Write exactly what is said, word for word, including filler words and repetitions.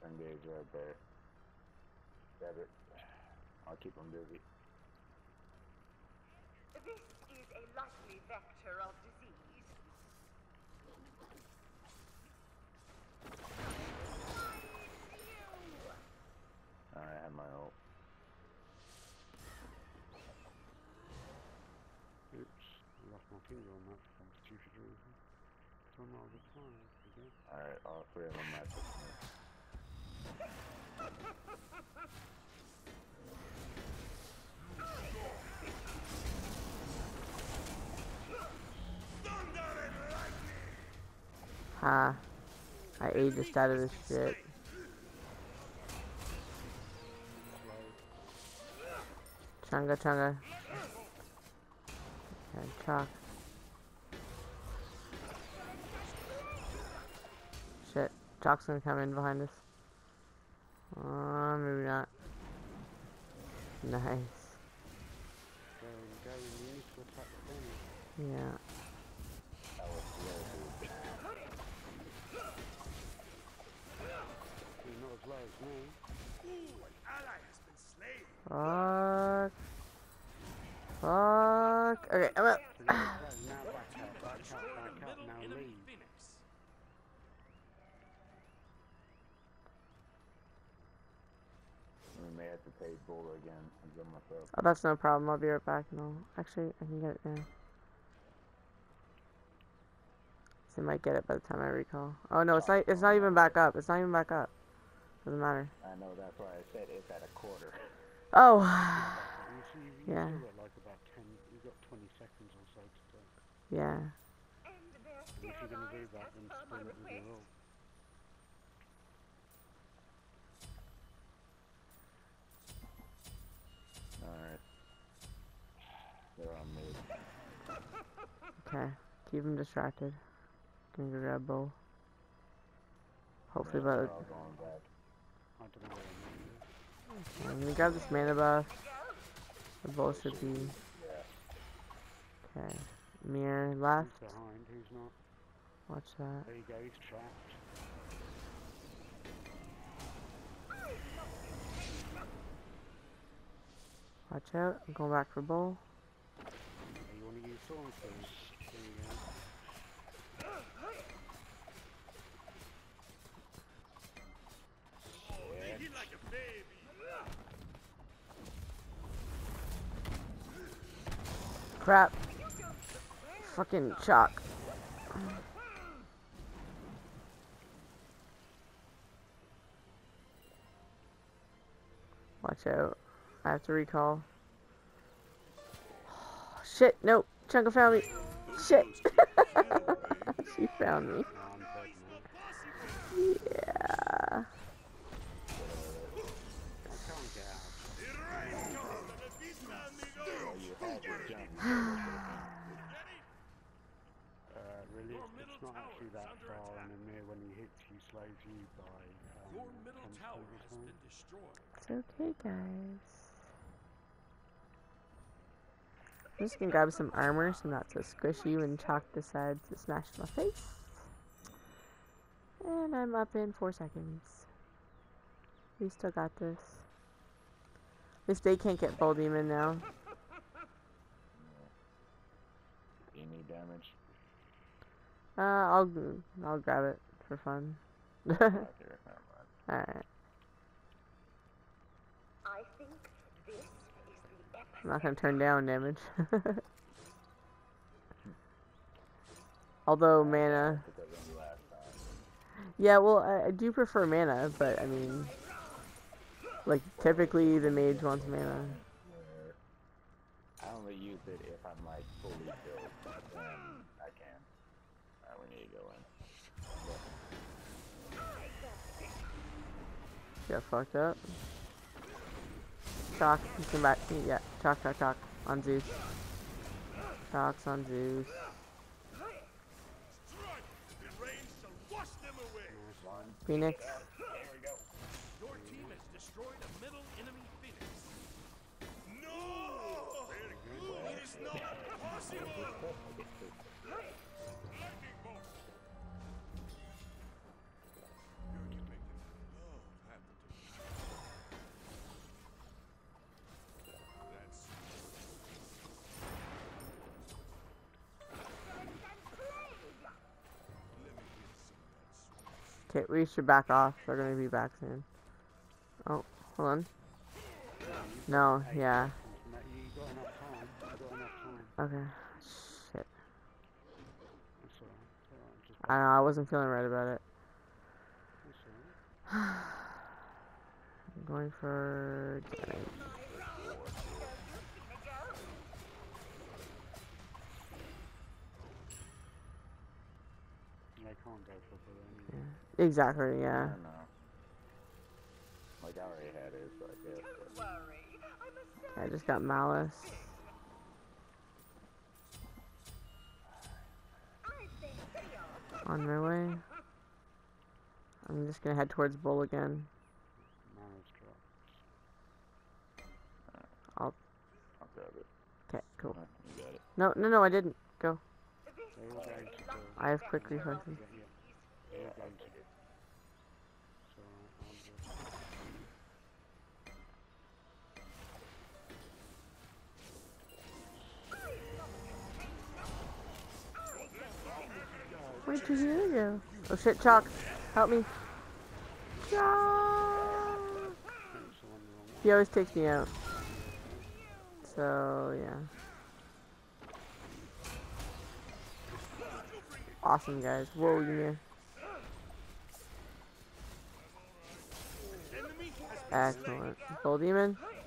Engage right there. Grab it. I'll keep them busy. This is a likely vector of disease. Alright, I have my ult. Oops, I lost my finger on that for some stupid reason. So I'm not retired again. Alright, all three of them match with me. Ha. I ate just out of this shit. Chunga chunga. And chalk. Shit. Chalk's gonna come in behind us. Uh, maybe not. Nice. Go and go and you need to attack the thing. Yeah. That was slow, dude. You're not as low as me. Ooh, an ally has been slain. Fuck. Fuck. Okay, I'm up. So now back out, back out, back out, now leave. We may have to take Bull again and give myself. Oh, that's no problem. I'll be right back. No, actually, I can get it now. So I might get it by the time I recall. Oh no, it's not. It's not even back up. It's not even back up. Doesn't matter. I know, that's why I said it's at a quarter. Oh. You see, you Yeah. still got like about ten, you've got twenty seconds or so to do. Yeah. And they're And if you're going to do sterilized that, as then per my spin it with request. your ult. Alright. They're on me. Okay. Keep him distracted. Gonna go grab Bull. Hopefully, They're but all going back. I don't know where I'm okay, I'm gonna grab this mana buff. The Bull should be Yeah. okay. Mirror left. Who's behind, who's not? Watch that. There you go, he's trapped. Watch out. I'm going back for Bull. Hey, you want to use Thorn King? There you go. Hit like a baby. Crap. Fucking chalk. Watch out. I have to recall. Shit, nope. Chunka found me. Shit. She found me. No, I'm dead now. Yeah. I can't get out. Well, you had your jump. Uh, really, it's not actually that far, and Amir, when he hits you, slows you by um, Your middle ten tower percent or has something. been destroyed. It's okay, guys. I'm just gonna grab some armor so I'm not so squishy when Chalk decides to smash my face. And I'm up in four seconds. We still got this. At least they can't get Bull Demon now. You need damage? Uh, I'll I'll grab it for fun. Right here, never mind. Alright. I think this is the I'm not gonna turn down damage. Although mana. Because of the last time. Yeah, well, I, I do prefer mana, but I mean, like typically the mage wants mana. Where I only use it if I'm like fully built, then I can. Alright, we need to go in. Got fucked up. Chalk, you come back. Yeah, Chalk, Chalk, Chalk. On Zeus. Chalk's on Zeus. The rain shall wash them away. Phoenix. Your team has destroyed a middle enemy Phoenix. No! It is not possible! Lightning bolt! You're to make them love Okay, we should back off. They're gonna be back soon. Oh, hold on. No, yeah. You got enough time. You got enough time. Okay. Shit. That's alright. It's alright. Just I don't know, I wasn't feeling right about it. That's alright. I'm going for damage. They can't go for blue anyway. Yeah. Exactly, I yeah. don't know. Like, I already had it, so I guess. Don't But worry. I'm a I just got Malice. I've been here. On my way. I'm just gonna head towards Bull again. Mara's dropped. I'll. I'll grab it. Okay, cool. Uh, You got it. No, no, no, I didn't. Go. This They all is go a to lucky I have quick vector of reflexes. Yeah, yeah. They all go to So I'll just... Where'd you hear go? Oh shit, Chalk. Help me. Chalk! Thanks on the wrong one. He always takes me out. So, yeah. Awesome, guys. Whoa, you near. Enemy has been Excellent. Bull Demon.